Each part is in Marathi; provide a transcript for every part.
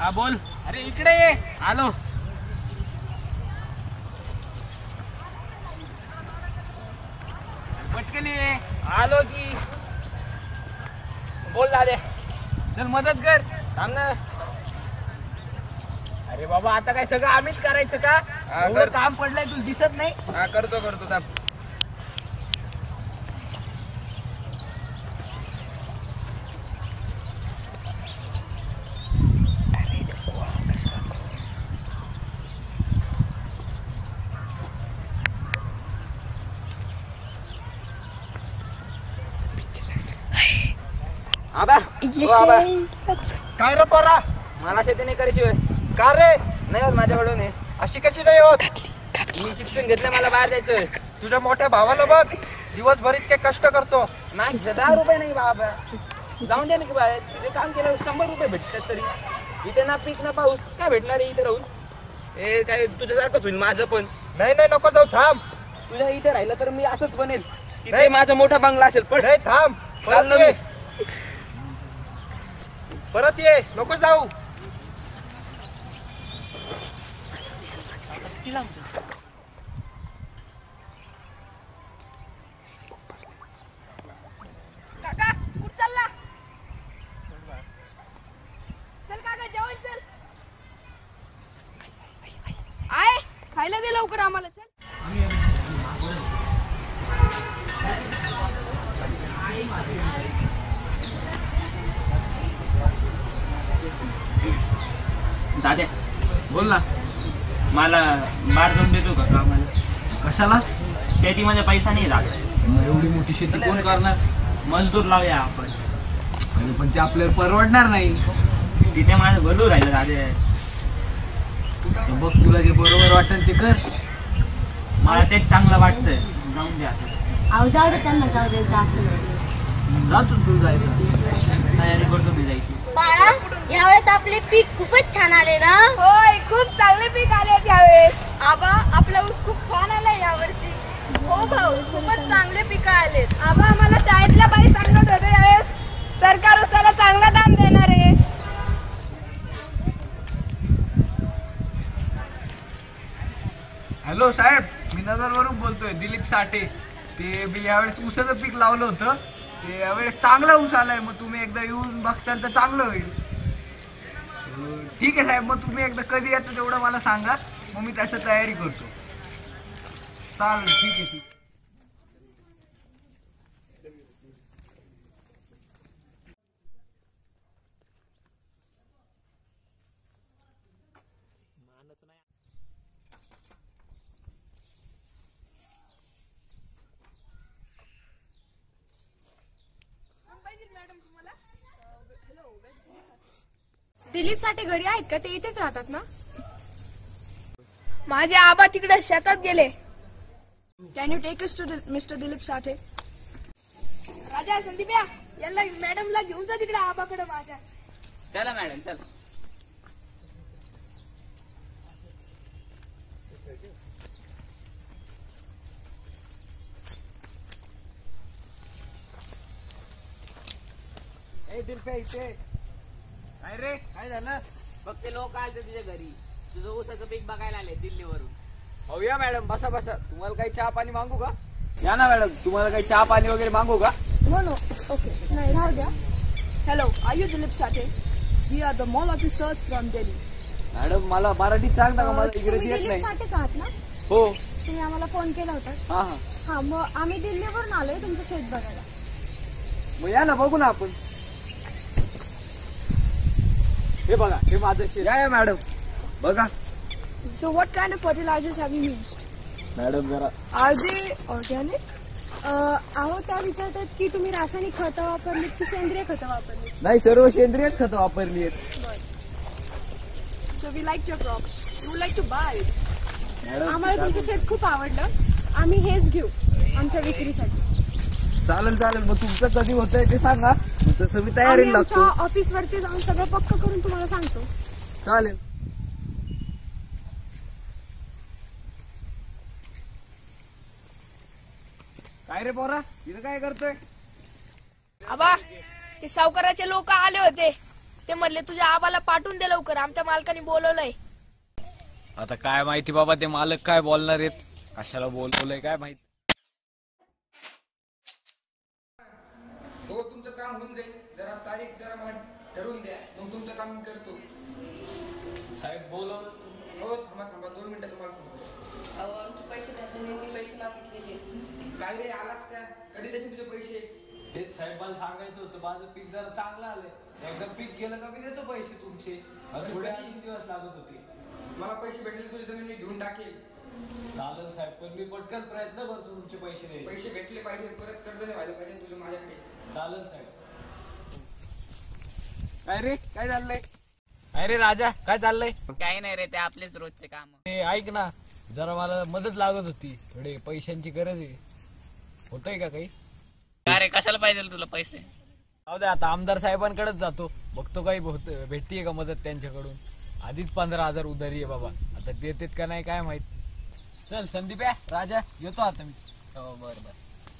हा बोल. अरे इकडे ये. आलो. पटकन ये. आलो की. बोल दादे. चल मदत कर. थांब ना. अरे बाबा आता काय सगळं आम्हीच करायचं का? काम पडलंय तुला दिसत नाही? हा करतो थांब. आबा काय रे पोरा? मला शेती नाही करायची होय. का रे? नाही होत माझ्याकडून. अशी कशी नाही होत? मी शिक्षण घेतलं, मला बाहेर जायचंय. तुझ्या मोठ्या भावाला बघ, दिवसभर इतके कष्ट करतो. नाही 10 रुपये नाही बाबा. जाऊन द्या ना की बाहेर. तिथे काम केलं 100 रुपये भेटतात तरी. इथे ना पीक ना पाऊस काय भेटणार आहे इथे राहून? हे काय तुझ्यासारखंच होईल माझं पण. नाही नको जाऊ, थांब. तुझ्या इथे राहिलं तर मी असंच बनेल. तिथे माझा मोठा बंगला असेल. पण नाही थांब, परत ये, नको जाऊ. काका कुठं चालला? चल काका जेवण चल. आय खायला दे लवकर आम्हाला. चल दादा बोल ना. मला बाहेर जाऊन देतो का कामाला? कशाला? शेतीमध्ये पैसा नाही लागला. एवढी मोठी शेती कोण करणार? मजदूर लावूया आपण. अरे पण ते आपल्याला परवडणार नाही. तिथे माझं भलू राहिलं दादा. तर बघ तुला जे बरोबर वाटेल ते कर. मला तेच चांगलं वाटतंय. जाऊन द्या. अहो जाऊ दे त्यांना, जाऊ दे. जातो तू जायचं. तयारी करतो मी जायची. बाळा यावेळेस आपले पीक खूपच छान आले ना? होय खूप चांगले पीक आले यावेळेस. आबा आपला ऊस खूप छान आलाय यावर्षी. हो भाऊ खूपच चांगले पिकं आलेत. आबा आम्हाला शाळेतल्या बाई सांगत होते यावेळेस सरकार ऊसाला चांगला दाम देणार आहे. हॅलो साहेब, मी नगरवरून बोलतोय. दिलीप साठे. ते मी यावेळेस ऊसाचं पीक लावलं होतं. ते यावेळेस चांगला ऊस आलाय. मग तुम्ही एकदा येऊन बघताल तर चांगलं होईल. ठीक आहे साहेब, मग तुम्ही एकदा कधी येतं तेवढं मला सांगा. मग मी तसं तयारी करतो. चालेल, ठीक आहे. दिलीप साठे घरी आहेत का? ते इथेच राहतात ना? माझे आबा तिकडे शेतात गेले. Can you take us to mister Dilip Sathe? राजा संदीप्या यांना मॅडमला घेऊन जा तिकडे आबाकडे माझ्या. चला मॅडम चला. इथे काय रे, काय झालं? फक्त लोक आले तुझ्या घरी. तुझं ऊसाचं पीक बघायला आले दिल्लीवरून. हो या मॅडम, बसा. तुम्हाला काही चहा पाणी मागू का? या ना मॅडम, तुम्हाला काही चहा पाणी वगैरे मागू का? नो ओके नाही राहू द्या. Hello, are you Dilip Sathe? We are the mall officers from Delhi. Madam मला मराठी सांगता का? मला इंग्रजी येत नाही. साठेच आहात ना? हो. तुम्ही आम्हाला फोन केला होता? हा. मग आम्ही दिल्लीवरून आलोय तुमचं शेत बघायला. मग या ना, बघू ना आपण. हे बघा, हे माझं शेत. या मॅडम बघा. So what kind of fertilizers have you used? Madam जरा. Are they organic? अहो त्या विचारतात की तुम्ही रासायनिक खतं वापरलीत की सेंद्रिय खतं वापरली? नाही, सर्व सेंद्रियच खतं वापरली आहेत. So we liked your crops. We would like to buy it. आम्हाला तुमचं शेत खूप आवडलं. आम्ही हेच घेऊ आमच्या विक्रीसाठी. चालेल. मग तुमचं कधी होतंय ते सांगा, तसं मी तयारीला लागतो. ऑफिस वरती जाऊन सगळं पक्क करून तुम्हाला सांगतो. चालेल. काय रे पोरा, इथं काय करतोय? आबा ते सावकाराचे लोक आले होते. ते म्हणले तुझ्या आबाला पाठवून दे लवकर, आमच्या मालकाने बोलवलंय. आता काय माहिती बाबा, ते मालक काय बोलणार आहेत, कशाला बोलवलंय काय माहिती. हो तुमचं काम होऊन जाईल, जरा तारीख जरा ठरवून द्या, मग तुमचं काम मी करतो. साहेब बोलवलं. हो थांबा 2 मिनिटं तुम्हाला फोन करतो. अहो आमचे पैसे द्या, त्यांनी पैसे मागितलेले. काय रे आलास का? कधी तसे तुझे पैसे? तेच साहेब मला सांगायचं होतं, माझं पीक जरा चांगलं आलंय, एकदम पीक गेलं का मी देतो पैसे तुमचे. थोडे अजून दिवस लागत होते. मला पैसे भेटले तुझी जमीन मी घेऊन टाकेल. चालेल साहेब, पण मी पटकन प्रयत्न करतो तुमचे पैसे द्यायचे. पैसे भेटले पाहिजे, परत कर्ज नाही व्हायला पाहिजे तुझं माझ्याकडे. चालेल साहेब. काय रे काय चाललंय? काय रे राजा काय चाललंय? काही नाही रे, ते आपलेच रोजचे काम. ते ऐक ना, जरा मला मदत लागत होती, थोडे पैशांची गरज आहे. होतंय का काही? अरे कशाला पाहिजे तुला पैसे? जाऊ दे, आता आमदार साहेबांकडेच जातो, बघतो काही भेटतीये का मदत त्यांच्याकडून. आधीच 15,000 उधारी आहे बाबा, आता देतेत का नाही काय माहित. चल संदीप राजा येतो आता मी. हो बरोबर.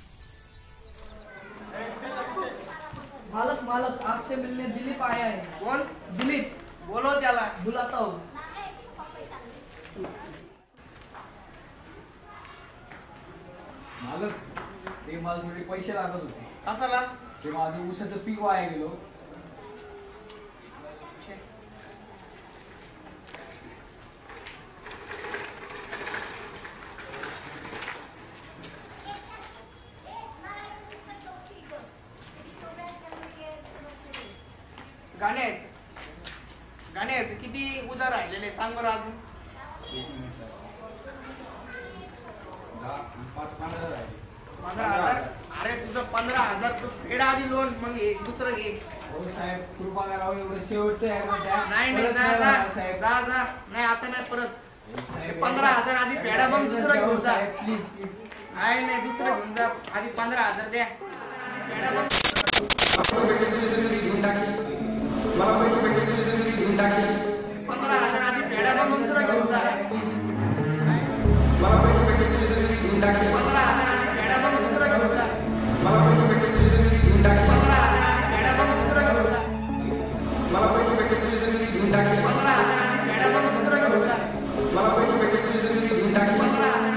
मालक आपसे मिलने दिलीप आया है. कोण? दिलीप, बोलो त्याला. बुलाता हूँ. मालक, ते मला थोडे पैसे लागत होते. कशाला? ते माझं ऊसाचं पीक वाया गेलो. गाण्याचं किती उधार राहिलेले सांग बरं अजून. 15,000. अरे तुझं 15,000 फेडा आधी लोन, मग दुसरं घे. हो साहेब, कृपा करा, एवढं शेवटचं आहे ना त्या. नाही परत जा नाही जा होणार, साहेब. जा जा नाही आता नाही परत. साहेब, 15,000 आधी फेडा, मग दुसरं घेऊन जा. साहेब, प्लीज प्लीज. नाही दुसरं घेऊन जा, आधी 15,000 द्या. फेडा मग घेऊन टाकी. मला पैसे भेटले तुझी जमीन घेऊन टाकी. 15,000 आधी फेडा, मग दुसरं घेऊन जा. मला पैसे भेटले तुझी जमीन घेऊन टाकी. 15,000 आधी फेडा, मग दुसरं घेऊन जा. मला पैसे भेटले तुझी जमीन घेऊन टाकी. 15,000 आधी फेडा, मग दुसरं घेऊन जा. मला पैसे भेटले तुझी जमीन घेऊन टाकी. 15,000 आधी फेडा, मग दुसरं घेऊन जा. मला पैसे भेटले तुझी जमीन घेऊन टाकी. 15,000.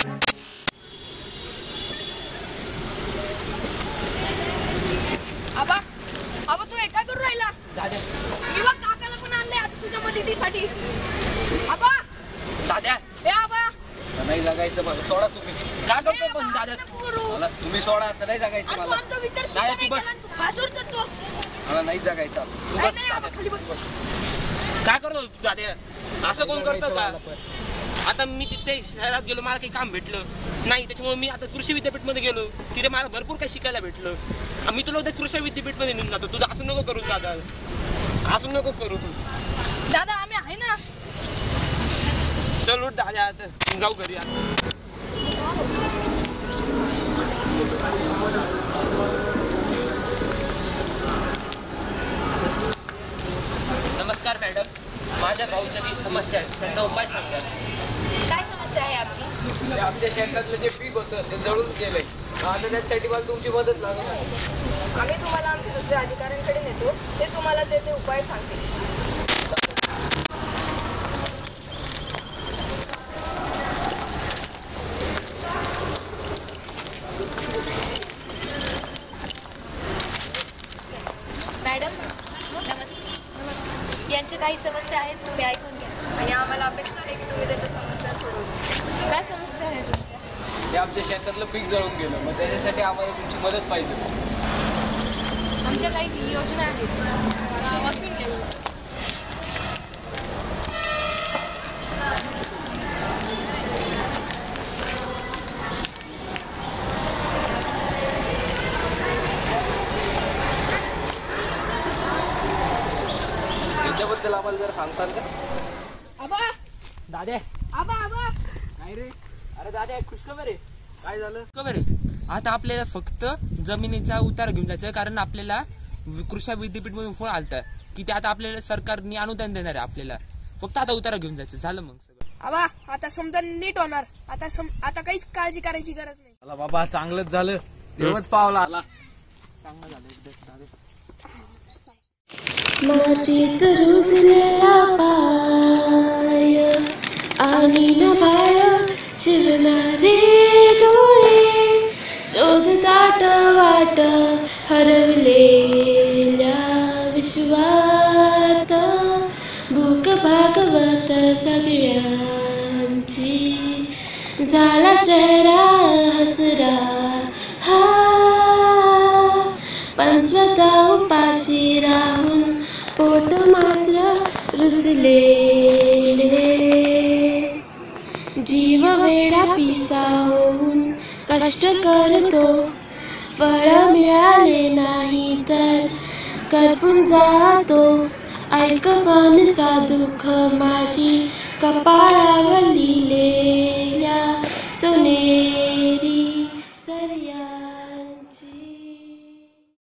आबा तू एका करून राहिला. मी बघ काकाला पण आणलंय आता तुझ्या मदतीसाठी. आबा दाद्या हे आबा नाही जगायचं मला, सोडा तुम्ही. काय करतो पण दाद्या? मला तुम्ही सोडा, आता नाही जगायचं तू मला. आमचा विचार सुद्धा नाही, नाही तू बस. केला, तू फासवर चढतोस. मला नाही जगायचं. तू नाही बस नाही आबा दाद्या. खाली बस. काय करतो तू दाद्या? असं कोण करतं का? आता मी तिथे शहरात गेलो, मला काही काम भेटलं नाही, त्याच्यामुळे मी आता कृषी विद्यापीठमध्ये गेलो, तिथे मला भरपूर काही शिकायला भेटलं. मी तुला उद्या कृषी विद्यापीठमध्ये नेऊन जातो. तुझं असं नको करू दादा, असं नको करू तू. दादा आम्ही आहे ना. चल उठ दादा, आता जाऊ घरी. नमस्कार मॅडम, माझ्या भाऊच्या काही समस्या आहेत, त्यांना उपाय सांगा. काय समस्या आहे आपली? ते आमच्या शेतातलं जे पीक होतं ते जळून गेलंय. आता त्याच्यासाठी मला तुमची मदत लागत आहे. आम्ही तुम्हाला आमच्या दुसऱ्या अधिकाऱ्यांकडे नेतो, ते तुम्हाला त्याचे उपाय सांगतील. मॅडम नमस्ते. यांच्या काही समस्या आहेत, तुम्ही ऐकून घ्या आणि आम्हाला अपेक्षा आहे की तुम्ही त्याच्या समस्या सोडवू. काय समस्या आहे तुमच्या? ते आमच्या शेतातलं पीक जळून गेलं, मग त्याच्यासाठी आम्हाला तुमची मदत पाहिजे. आमच्या काही योजना आहेत, वाचून घ्या. त्याच्याबद्दल आम्हाला जरा सांगताल का? आबा दाद्या आबा आबा काय रे? अरे दाद्या खुशखबर आहे. काय झालं? खबर आहे, आता आपल्याला फक्त जमिनीचा उतार घेऊन जायचं, कारण आपल्याला कृषी विद्यापीठ मधून फोन आलता की ते आता आपल्याला सरकारने अनुदान देणार आहे आपल्याला. फक्त आता उतारा घेऊन जायचं, झालं मग सगळं. आबा आता समजा नीट होणार. आता काहीच काळजी करायची गरज नाही. मला बाबा चांगलंच झालं, देवच पावला. चांगलं झालं एकदा. मातीत रुजलेला पाय आणि नभाळ शिरणारे डोळे शोधतात वाट हरवलेल्या विश्वात भूक भागवत सगळ्यांची झाला चेहरा हसरा हा पण स्वतः उपाशी राहून पोट मात्र रुसलेले जीव वेडा पिसा होऊन कष्ट करतो फळ मिळाले नाही तर करपून जातो ऐक मानसा दुःख माझी कपाळावर लिहिलेल्या सोनेरी सर्या